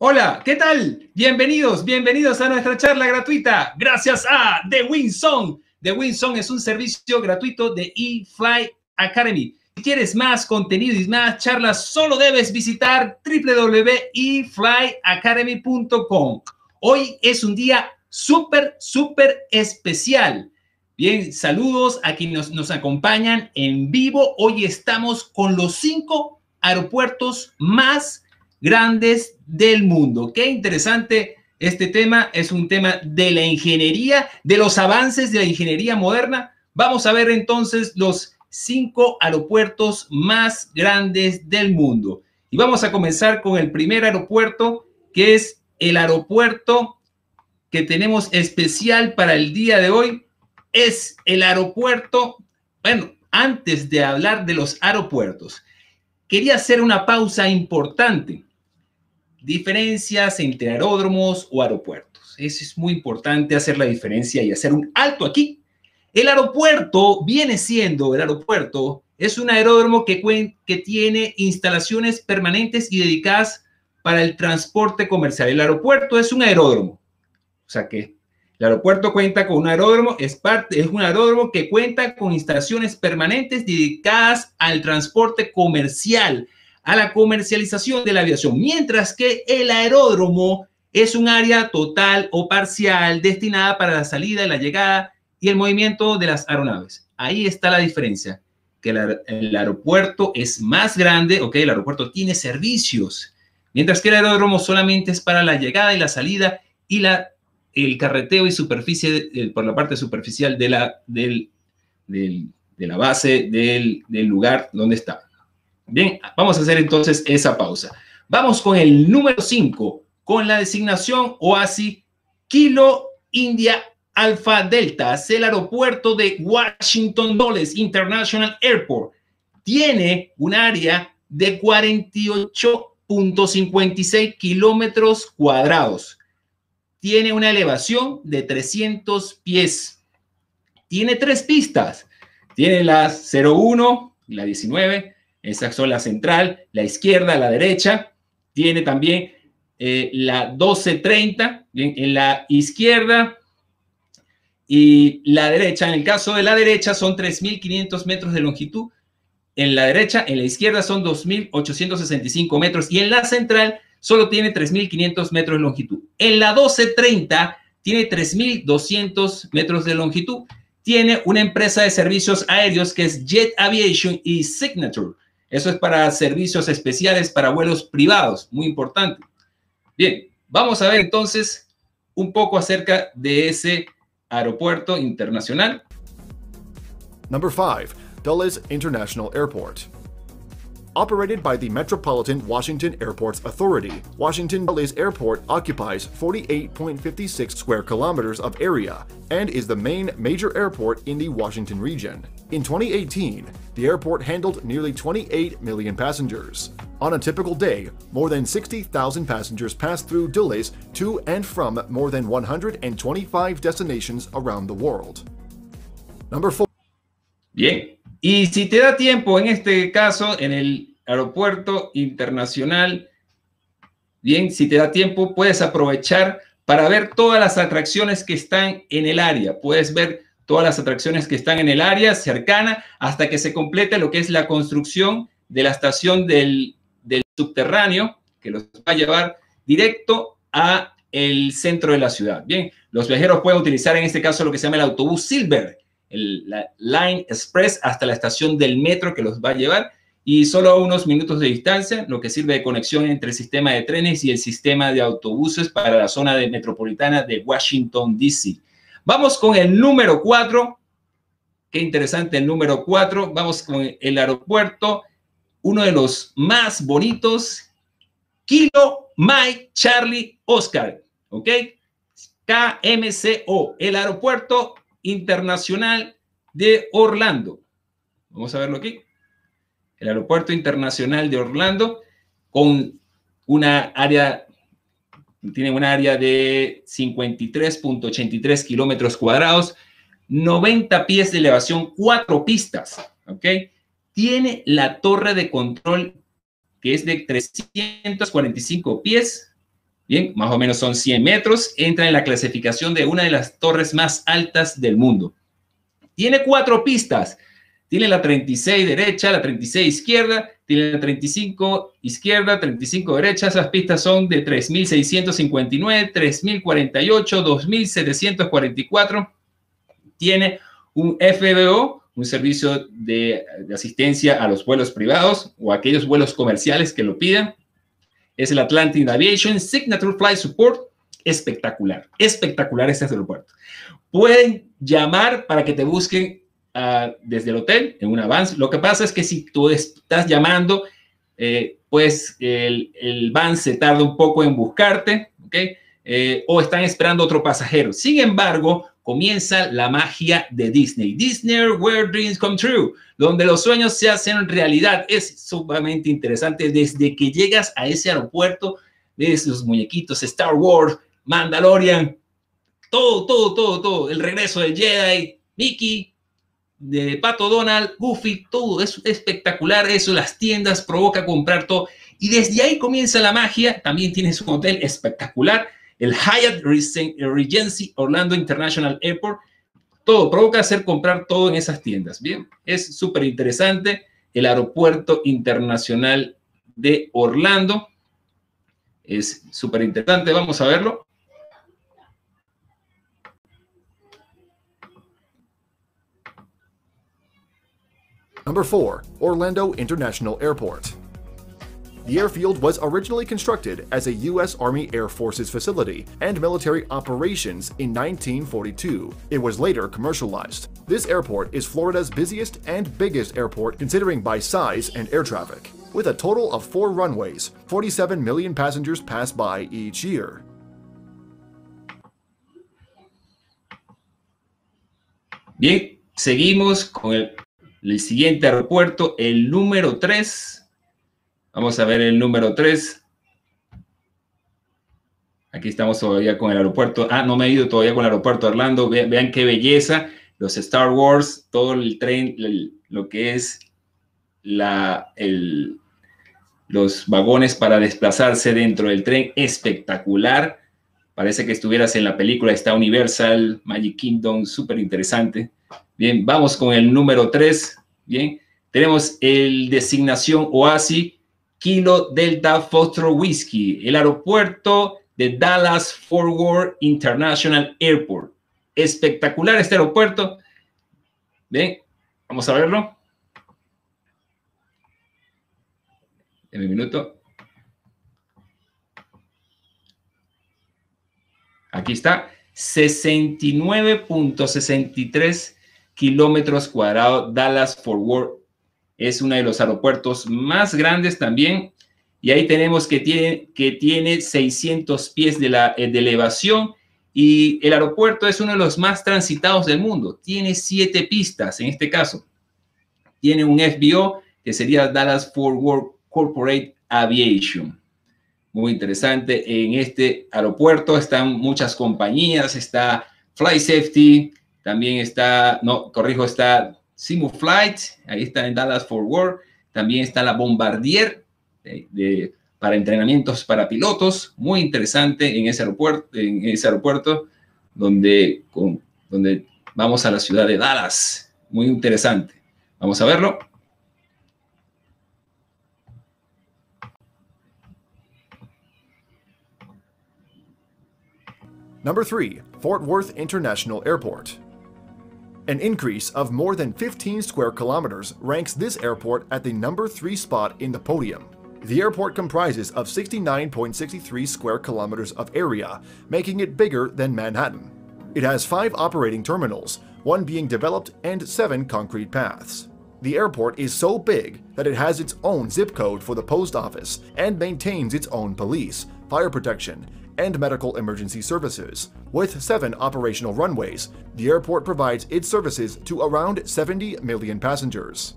Hola, ¿qué tal? Bienvenidos a nuestra charla gratuita. Gracias a The Winzone. The Winzone es un servicio gratuito de eFly Academy. Si quieres más contenido y más charlas, solo debes visitar www.eflyacademy.com. Hoy es un día súper especial. Bien, saludos a quienes nos acompañan en vivo. Hoy estamos con los 5 aeropuertos más grandes del mundo. Qué interesante este tema. Es un tema de la ingeniería, de los avances de la ingeniería moderna. Vamos a ver entonces los 5 aeropuertos más grandes del mundo. Y vamos a comenzar con el primer aeropuerto, que es el aeropuerto que tenemos especial para el día de hoy. Es el aeropuerto, bueno, antes de hablar de los aeropuertos, quería hacer una pausa importante. Diferencias entre aeródromos o aeropuertos. Eso es muy importante, hacer la diferencia y hacer un alto aquí. El aeropuerto es un aeródromo que tiene instalaciones permanentes y dedicadas para el transporte comercial. El aeropuerto es un aeródromo. O sea que el aeropuerto cuenta con un aeródromo, es un aeródromo que cuenta con instalaciones permanentes dedicadas al transporte comercial, a la comercialización de la aviación, mientras que el aeródromo es un área total o parcial destinada para la salida, la llegada y el movimiento de las aeronaves. Ahí está la diferencia, que el aeropuerto es más grande, ¿ok? El aeropuerto tiene servicios, mientras que el aeródromo solamente es para la llegada y la salida y el carreteo y superficie, por la parte superficial de la base del lugar donde está. Bien, vamos a hacer entonces esa pausa. Vamos con el número 5, con la designación OASI Kilo India Alpha Delta. Es el aeropuerto de Washington Dulles International Airport. Tiene un área de 48.56 kilómetros cuadrados. Tiene una elevación de 300 pies. Tiene 3 pistas. Tiene la 01 y la 19. Esas son la central, la izquierda, la derecha. Tiene también la 1230, bien, en la izquierda y la derecha. En el caso de la derecha son 3.500 metros de longitud. En la derecha, en la izquierda son 2.865 metros. Y en la central solo tiene 3.500 metros de longitud. En la 1230 tiene 3.200 metros de longitud. Tiene una empresa de servicios aéreos que es Jet Aviation y Signature. Eso es para servicios especiales para vuelos privados, muy importante. Bien, vamos a ver entonces un poco acerca de ese aeropuerto internacional. Number 5, Dulles International Airport. Operated by the Metropolitan Washington Airports Authority, Washington Dulles Airport occupies 48.56 square kilometers of area and is the main major airport in the Washington region. In 2018, the airport handled nearly 28 million passengers. On a typical day, more than 60,000 passengers pass through Dulles to and from more than 125 destinations around the world. Number 4. Bien. Y si te da tiempo, en este caso, en el aeropuerto internacional, bien, si te da tiempo, puedes aprovechar para ver todas las atracciones que están en el área. Puedes ver todas las atracciones que están en el área cercana hasta que se complete lo que es la construcción de la estación del subterráneo, que los va a llevar directo a el centro de la ciudad. Bien, los viajeros pueden utilizar en este caso lo que se llama el autobús Silver, la Line Express, hasta la estación del metro que los va a llevar, y solo a unos minutos de distancia, lo que sirve de conexión entre el sistema de trenes y el sistema de autobuses para la zona metropolitana de Washington, D.C. Vamos con el número 4. Qué interesante el número 4. Vamos con el aeropuerto, uno de los más bonitos, Kilo Mike Charlie Oscar, ¿ok? KMCO, el aeropuerto internacional de Orlando. Vamos a verlo aquí. El aeropuerto internacional de Orlando con tiene un área de 53.83 kilómetros cuadrados, 90 pies de elevación, 4 pistas, ¿ok? Tiene la torre de control que es de 345 pies, Bien, más o menos son 100 metros. Entra en la clasificación de una de las torres más altas del mundo. Tiene 4 pistas. Tiene la 36 derecha, la 36 izquierda, tiene la 35 izquierda, 35 derecha. Esas pistas son de 3.659, 3.048, 2.744. Tiene un FBO, un servicio de asistencia a los vuelos privados o aquellos vuelos comerciales que lo pidan. Es el Atlantic Aviation Signature Flight Support. Espectacular, espectacular este aeropuerto. Pueden llamar para que te busquen desde el hotel en un avance. Lo que pasa es que si tú estás llamando, pues el van se tarda un poco en buscarte, ¿ok? O están esperando otro pasajero. Sin embargo, comienza la magia de Disney. Disney, where dreams come true, donde los sueños se hacen realidad. Es sumamente interesante. Desde que llegas a ese aeropuerto, ves los muñequitos, Star Wars, Mandalorian, todo. El regreso del Jedi, Mickey, de Pato Donald, Goofy, todo es espectacular. Eso, las tiendas, provoca comprar todo. Y desde ahí comienza la magia. También tienes un hotel espectacular, el Hyatt Regency Orlando International Airport. Todo provoca hacer comprar todo en esas tiendas. Bien, es súper interesante el aeropuerto internacional de Orlando. Es súper interesante. Vamos a verlo. Number 4. Orlando International Airport. The airfield was originally constructed as a U.S. Army Air Forces facility and military operations in 1942. It was later commercialized. This airport is Florida's busiest and biggest airport considering by size and air traffic. With a total of 4 runways, 47 million passengers pass by each year. Bien, seguimos con el siguiente aeropuerto, el número 3. Vamos a ver el número 3. Aquí estamos todavía con el aeropuerto. No me he ido todavía con el aeropuerto de Orlando. Vean qué belleza. Los Star Wars, todo el tren, lo que es los vagones para desplazarse dentro del tren. Espectacular. Parece que estuvieras en la película. Está Universal, Magic Kingdom, súper interesante. Bien, vamos con el número 3. Bien, tenemos el designación OASI, Kilo Delta Foxtrot Whiskey, el aeropuerto de Dallas Fort Worth International Airport. Espectacular este aeropuerto. Bien, vamos a verlo. En un minuto. Aquí está, 69.63 kilómetros cuadrados, Dallas Fort Worth. Es uno de los aeropuertos más grandes también. Y ahí tenemos que tiene 600 pies de elevación. Y el aeropuerto es uno de los más transitados del mundo. Tiene 7 pistas en este caso. Tiene un FBO que sería Dallas Fort Worth Corporate Aviation. Muy interesante. En este aeropuerto están muchas compañías. Está Fly Safety. También está, está Simu Flight, ahí está en Dallas Fort Worth. También está la Bombardier para entrenamientos para pilotos. Muy interesante en ese aeropuerto donde vamos a la ciudad de Dallas. Muy interesante. Vamos a verlo. Number 3. Fort Worth International Airport. An increase of more than 15 square kilometers ranks this airport at the number 3 spot in the podium. The airport comprises of 69.63 square kilometers of area, making it bigger than Manhattan. It has 5 operating terminals, 1 being developed and 7 concrete paths. The airport is so big that it has its own zip code for the post office and maintains its own police, fire protection, and medical emergency services. With 7 operational runways, the airport provides its services to around 70 million passengers.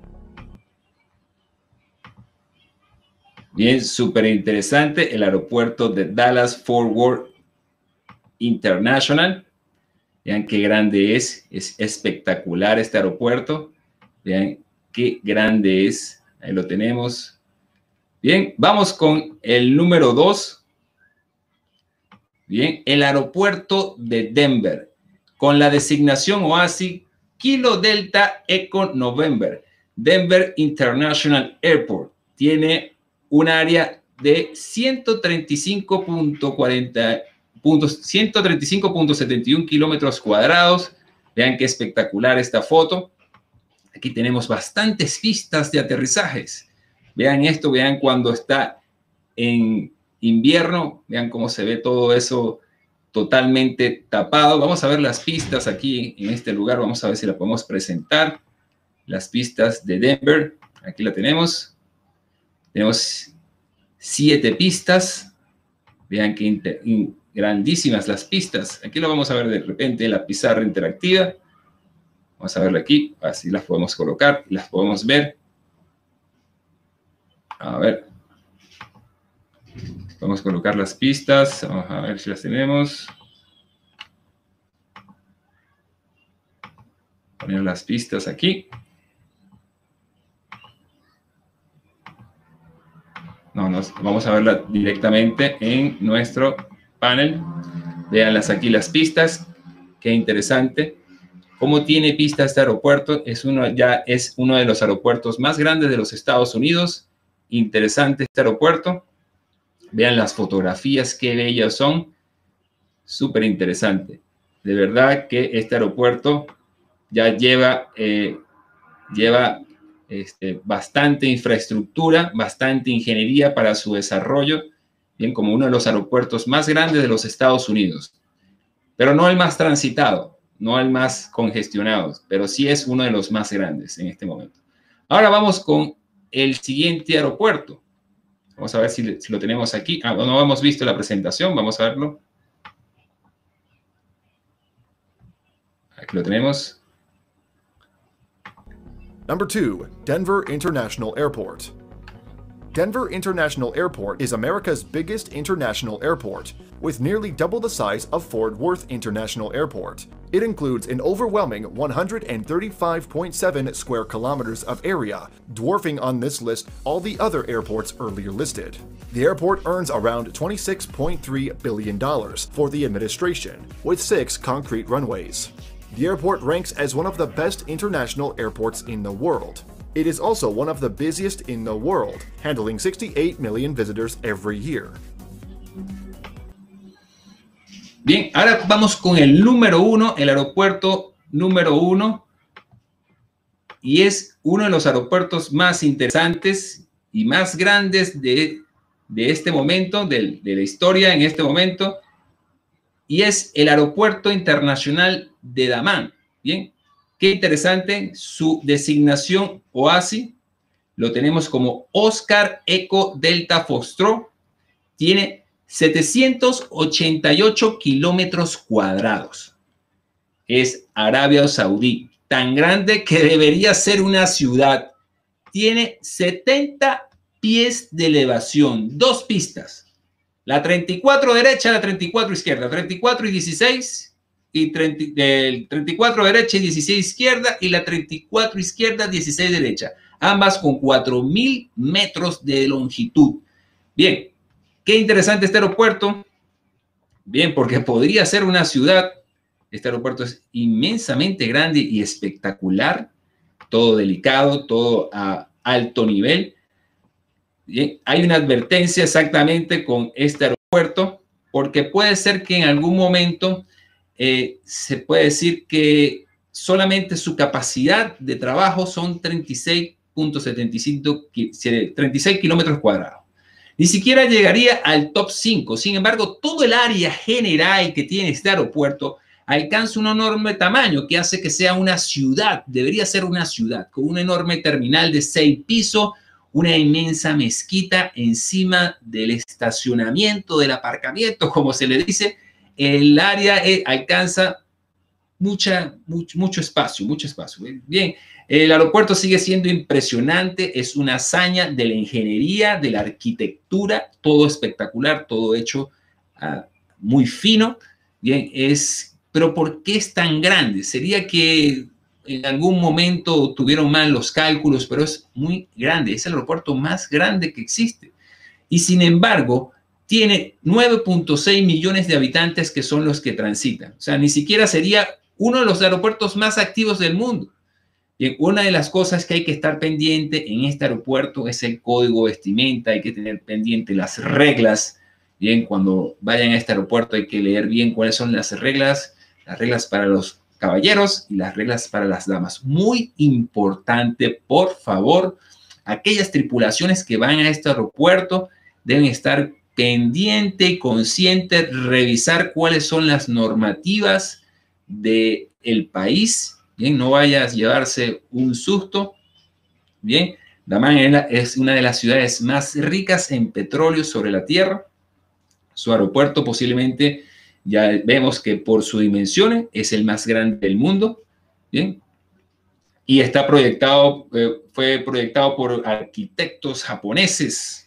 Bien, súper interesante el aeropuerto de Dallas Fort Worth International. Vean qué grande es espectacular este aeropuerto. Vean qué grande es, ahí lo tenemos. Bien, vamos con el número 2. Bien, el aeropuerto de Denver, con la designación OASI Kilo Delta Echo November. Denver International Airport tiene un área de 135.71 kilómetros cuadrados. Vean qué espectacular esta foto. Aquí tenemos bastantes pistas de aterrizajes. Vean esto, vean cuando está en invierno, vean cómo se ve todo eso totalmente tapado. Vamos a ver las pistas aquí en este lugar, vamos a ver si la podemos presentar. Las pistas de Denver, aquí la tenemos. Tenemos 7 pistas. Vean qué grandísimas las pistas. Aquí lo vamos a ver de repente en la pizarra interactiva. Vamos a verla aquí, así las podemos colocar, las podemos ver. A ver. Vamos a colocar las pistas. Vamos a ver si las tenemos. Poner las pistas aquí. Vamos a verla directamente en nuestro panel. Véanlas aquí las pistas. Qué interesante. ¿Cómo tiene pista este aeropuerto? Ya es uno de los aeropuertos más grandes de los Estados Unidos. Interesante este aeropuerto. Vean las fotografías, qué bellas son. Súper interesante. De verdad que este aeropuerto ya lleva bastante infraestructura, bastante ingeniería para su desarrollo. Bien, como uno de los aeropuertos más grandes de los Estados Unidos. Pero no el más transitado, no el más congestionado, pero sí es uno de los más grandes en este momento. Ahora vamos con el siguiente aeropuerto. Vamos a ver si lo tenemos aquí. No hemos visto la presentación. Vamos a verlo. Aquí lo tenemos. Number 2, Denver International Airport. Denver International Airport is America's biggest international airport, with nearly double the size of Fort Worth International Airport. It includes an overwhelming 135.7 square kilometers of area, dwarfing on this list all the other airports earlier listed. The airport earns around $26.3 billion for the administration, with 6 concrete runways. The airport ranks as one of the best international airports in the world. It is also one of the busiest in the world, handling 68 million visitors every year. Bien, ahora vamos con el número 1, el aeropuerto número 1. Y es uno de los aeropuertos más interesantes y más grandes de este momento, de la historia en este momento. Y es el Aeropuerto Internacional de Dammam. Bien, qué interesante, su designación OASI, lo tenemos como Oscar Echo Delta Foxtrot, tiene 788 kilómetros cuadrados. Es Arabia Saudí, tan grande que debería ser una ciudad. Tiene 70 pies de elevación, 2 pistas. La 34 derecha, la 34 izquierda, 34 y 16, y 34 derecha y 16 izquierda, y la 34 izquierda, 16 derecha. Ambas con 4.000 metros de longitud. Bien, qué interesante este aeropuerto. Bien, porque podría ser una ciudad. Este aeropuerto es inmensamente grande y espectacular. Todo delicado, todo a alto nivel. Bien, hay una advertencia exactamente con este aeropuerto, porque puede ser que en algún momento se puede decir que solamente su capacidad de trabajo son 36 kilómetros cuadrados. Ni siquiera llegaría al top 5. Sin embargo, todo el área general que tiene este aeropuerto alcanza un enorme tamaño que hace que sea una ciudad. Debería ser una ciudad con un enorme terminal de 6 pisos, una inmensa mezquita encima del estacionamiento, del aparcamiento, como se le dice. El área alcanza mucho espacio. Bien, el aeropuerto sigue siendo impresionante, es una hazaña de la ingeniería, de la arquitectura, todo espectacular, todo hecho muy fino. Bien, pero ¿por qué es tan grande? Sería que en algún momento tuvieron mal los cálculos, pero es muy grande, es el aeropuerto más grande que existe. Y sin embargo, tiene 9.6 millones de habitantes que son los que transitan. O sea, ni siquiera sería uno de los aeropuertos más activos del mundo. Bien, una de las cosas que hay que estar pendiente en este aeropuerto es el código vestimenta. Hay que tener pendiente las reglas. Bien, cuando vayan a este aeropuerto hay que leer bien cuáles son las reglas para los caballeros y las reglas para las damas. Muy importante, por favor, aquellas tripulaciones que van a este aeropuerto deben estar pendiente y consciente, revisar cuáles son las normativas del país. Bien, no vayas a llevarse un susto. Bien, Dammam es una de las ciudades más ricas en petróleo sobre la tierra. Su aeropuerto posiblemente, ya vemos que por su dimensión es el más grande del mundo. Bien, y está proyectado, fue proyectado por arquitectos japoneses.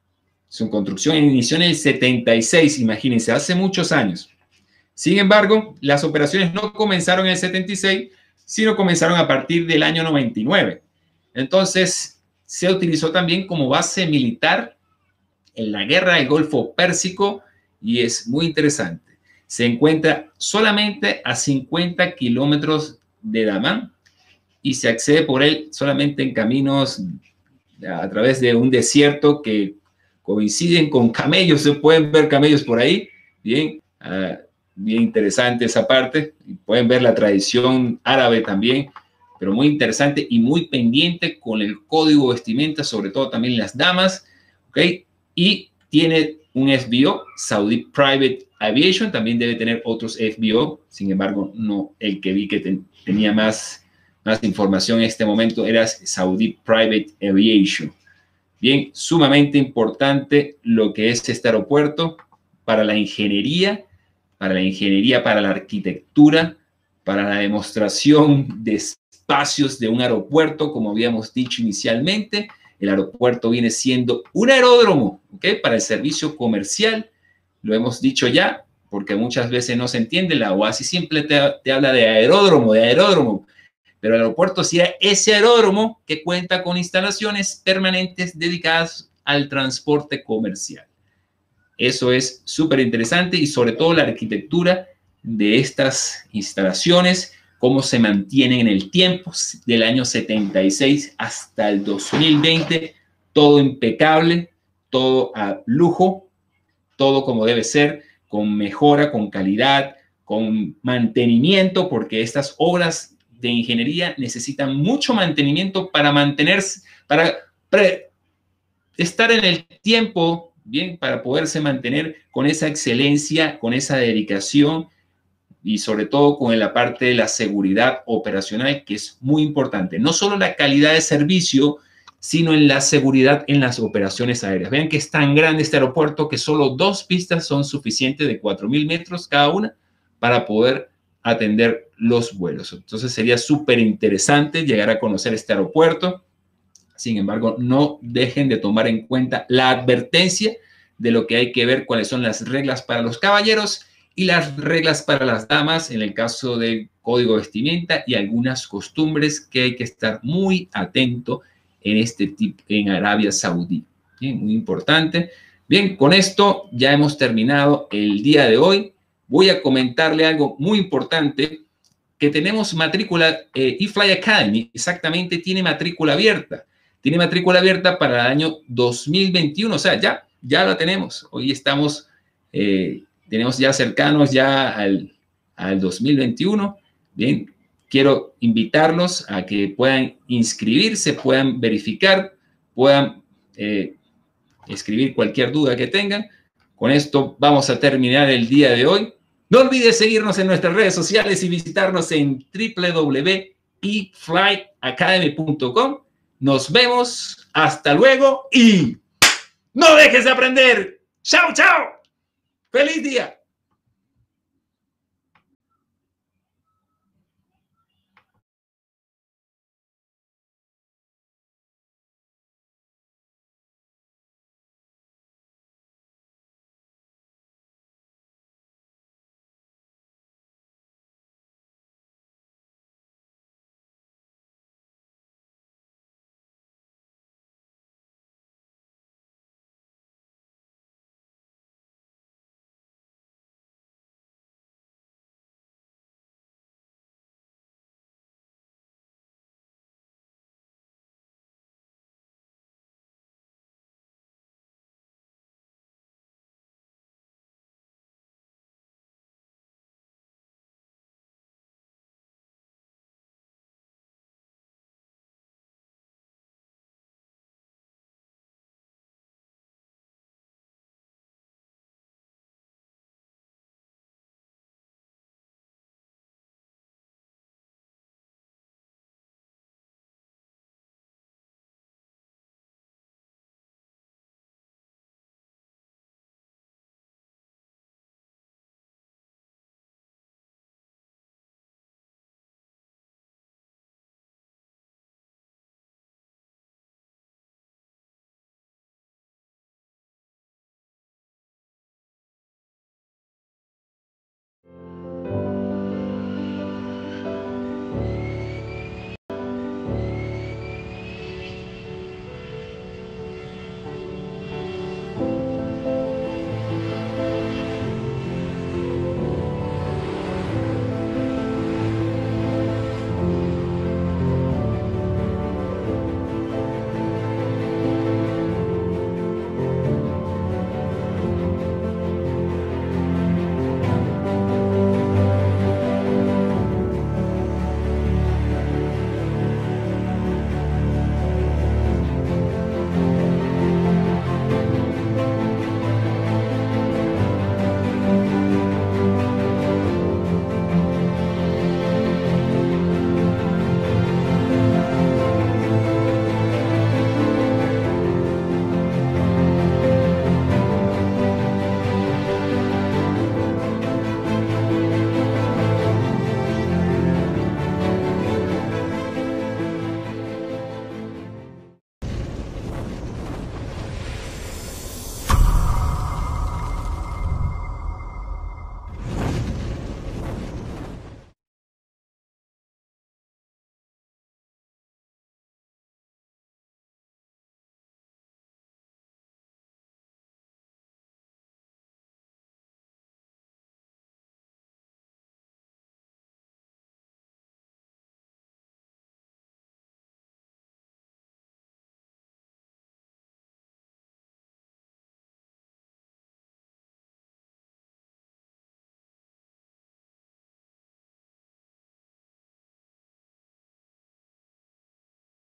Su construcción inició en el 76, imagínense, hace muchos años. Sin embargo, las operaciones no comenzaron en el 76, sino comenzaron a partir del año 99. Entonces, se utilizó también como base militar en la guerra del Golfo Pérsico y es muy interesante. Se encuentra solamente a 50 kilómetros de Dammam y se accede por él solamente en caminos a través de un desierto que coinciden con camellos. Se pueden ver camellos por ahí. Bien, bien interesante esa parte. Pueden ver la tradición árabe también, pero muy interesante y muy pendiente con el código vestimenta, sobre todo también las damas. ¿Ok? Y tiene un FBO, Saudi Private Aviation, también debe tener otros FBO, sin embargo, no el que vi que tenía más información en este momento era Saudi Private Aviation. Bien, sumamente importante lo que es este aeropuerto para la ingeniería, para la arquitectura, para la demostración de espacios de un aeropuerto, como habíamos dicho inicialmente. El aeropuerto viene siendo un aeródromo, ¿ok? Para el servicio comercial. Lo hemos dicho ya, porque muchas veces no se entiende. La OASI siempre te habla de aeródromo, pero el aeropuerto sí es ese aeródromo que cuenta con instalaciones permanentes dedicadas al transporte comercial. Eso es súper interesante y sobre todo la arquitectura de estas instalaciones, cómo se mantienen en el tiempo, del año 76 hasta el 2020, todo impecable, todo a lujo, todo como debe ser, con mejora, con calidad, con mantenimiento, porque estas obras de ingeniería necesitan mucho mantenimiento para mantenerse, para estar en el tiempo, bien, para poderse mantener con esa excelencia, con esa dedicación, y sobre todo con la parte de la seguridad operacional, que es muy importante. No solo la calidad de servicio, sino en la seguridad en las operaciones aéreas. Vean que es tan grande este aeropuerto que solo 2 pistas son suficientes de 4.000 metros cada una para poder atender los vuelos. Entonces sería súper interesante llegar a conocer este aeropuerto. Sin embargo, no dejen de tomar en cuenta la advertencia de lo que hay que ver, cuáles son las reglas para los caballeros y las reglas para las damas en el caso del código vestimenta y algunas costumbres que hay que estar muy atento en Arabia Saudí. Bien, muy importante. Bien, con esto ya hemos terminado el día de hoy. Voy a comentarle algo muy importante, que tenemos matrícula, eFly Academy, exactamente tiene matrícula abierta. Tiene matrícula abierta para el año 2021, o sea, ya la tenemos. Hoy estamos... tenemos ya cercanos ya al 2021. Bien, quiero invitarlos a que puedan inscribirse, puedan verificar, puedan escribir cualquier duda que tengan. Con esto vamos a terminar el día de hoy. No olvides seguirnos en nuestras redes sociales y visitarnos en www.eflyacademy.com. Nos vemos, hasta luego y no dejes de aprender. ¡Chao, chao! ¡Feliz día!